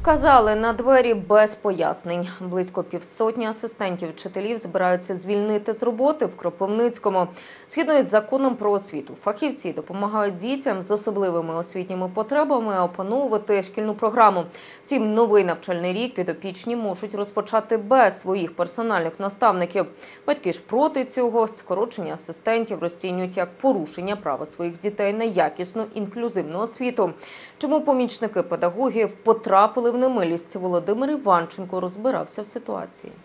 Вказали на двері без пояснень. Близько півсотні асистентів вчителів збираються звільнити з роботи в Кропивницькому. Згідно із законом про освіту, фахівці допомагають дітям з особливими освітніми потребами опановувати шкільну програму. Втім, новий навчальний рік підопічні можуть розпочати без своїх персональних наставників. Батьки ж проти цього. Скорочення асистентів розцінюють як порушення права своїх дітей на якісну інклюзивну освіту. Чому помічники педагогів потрапили в немилість, Володимир Іванченко розбирався в ситуації.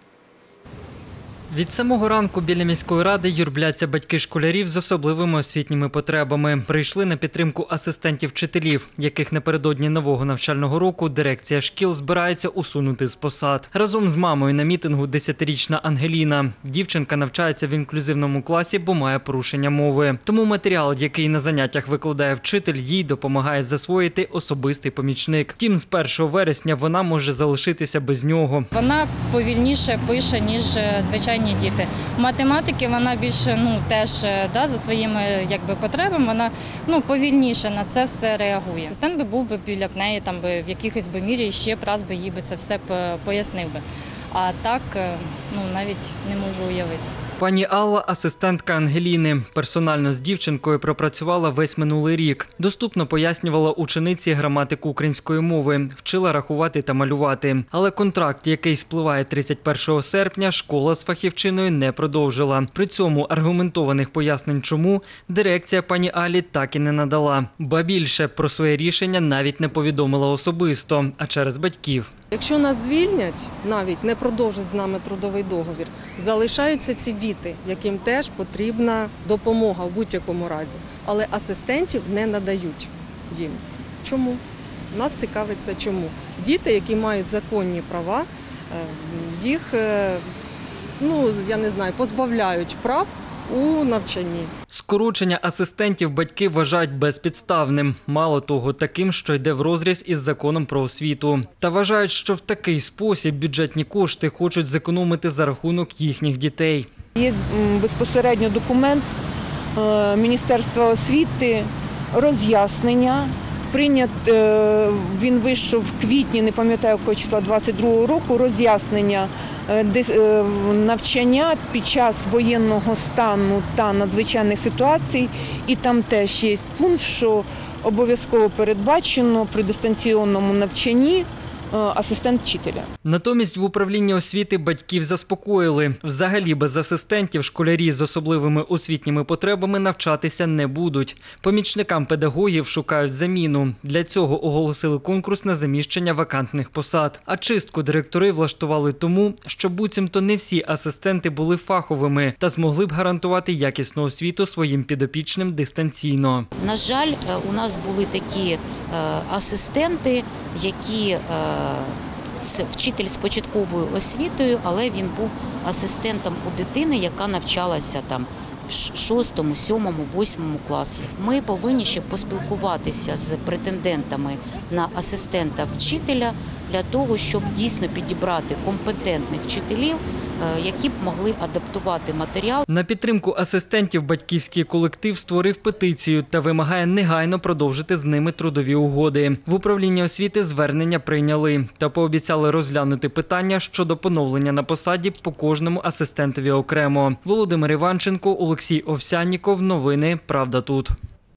Від самого ранку біля міської ради юрбляться батьки школярів з особливими освітніми потребами. Прийшли на підтримку асистентів вчителів, яких напередодні нового навчального року дирекція шкіл збирається усунути з посад. Разом з мамою на мітингу 10-річна Ангеліна. Дівчинка навчається в інклюзивному класі, бо має порушення мови. Тому матеріал, який на заняттях викладає вчитель, їй допомагає засвоїти особистий помічник. Втім, з 1 вересня вона може залишитися без нього. Вона повільніше пише, ніж звичайні діти. У математики вона більше теж за своїми потребами, вона повільніше на це все реагує. Асистент би був би біля неї, в якихось мірі ще б раз би їй це все пояснив би. А так навіть не можу уявити. Пані Алла – асистентка Ангеліни. Персонально з дівчинкою пропрацювала весь минулий рік. Доступно пояснювала учениці граматику української мови, вчила рахувати та малювати. Але контракт, який спливає 31 серпня, школа з фахівчиною не продовжила. При цьому аргументованих пояснень чому дирекція пані Алі так і не надала. Ба більше, про своє рішення навіть не повідомила особисто, а через батьків. Якщо нас звільнять, навіть не продовжать з нами трудовий договір, залишаються ці діти, яким теж потрібна допомога в будь-якому разі. Але асистентів не надають їм. Чому? Нас цікавить це чому. Діти, які мають законні права, їх, позбавляють прав у навчанні. Скорочення асистентів батьки вважають безпідставним. Мало того, таким, що йде врозріз із законом про освіту. Та вважають, що в такий спосіб бюджетні кошти хочуть зекономити за рахунок їхніх дітей. Є безпосередньо документ Міністерства освіти, роз'яснення. Він вийшов в квітні, не пам'ятаю якого числа, 22-го року, роз'яснення навчання під час воєнного стану та надзвичайних ситуацій. І там теж є пункт, що обов'язково передбачено при дистанційному навчанні асистент вчителя. Натомість в управлінні освіти батьків заспокоїли. Взагалі без асистентів школярі з особливими освітніми потребами навчатися не будуть. Помічникам педагогів шукають заміну. Для цього оголосили конкурс на заміщення вакантних посад. А чистку директори влаштували тому, що буцімто не всі асистенти були фаховими та змогли б гарантувати якісну освіту своїм підопічним дистанційно. На жаль, у нас були такі асистенти, які це вчитель з початковою освітою, але він був асистентом у дитини, яка навчалася в 6, 7, 8 класі. Ми повинні ще поспілкуватися з претендентами на асистента вчителя для того, щоб дійсно підібрати компетентних вчителів, які б могли адаптувати матеріал. На підтримку асистентів батьківський колектив створив петицію та вимагає негайно продовжити з ними трудові угоди. В управлінні освіти звернення прийняли та пообіцяли розглянути питання щодо поновлення на посаді по кожному асистентові окремо. Володимир Іванченко, Олексій Овсянніков. Новини «Правда тут».